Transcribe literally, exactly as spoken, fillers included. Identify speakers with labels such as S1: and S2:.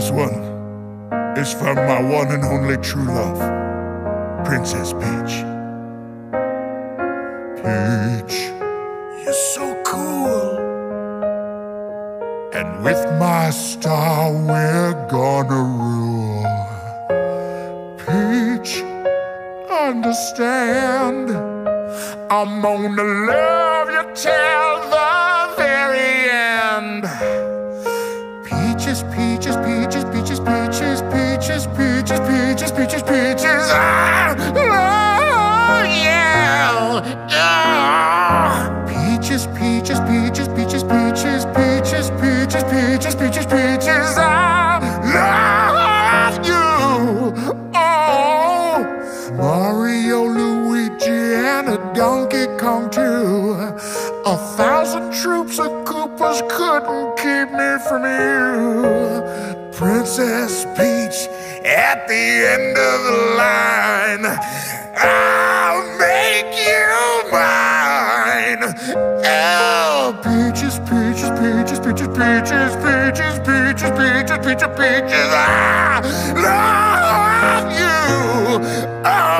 S1: This one is from my one and only true love, Princess Peach. Peach, you're so cool, and with my star we're gonna rule. Peach, understand, I'm gonna love you till the very end. Peaches, peaches, peaches, peaches, peaches, peaches, peaches, peaches, peaches, peaches, I love you. Peaches, peaches, peaches, peaches, peaches, peaches, peaches, peaches, peaches, peaches, I love you. Oh, Mario, Luigi, and a Donkey Kong too. A thousand troops of Koopas couldn't keep me from you. Princess Peach, at the end of the line, I'll make you mine. Oh, peaches, peaches, peaches, peaches, peaches, peaches, peaches, peaches, peaches, peaches, I love you. Oh.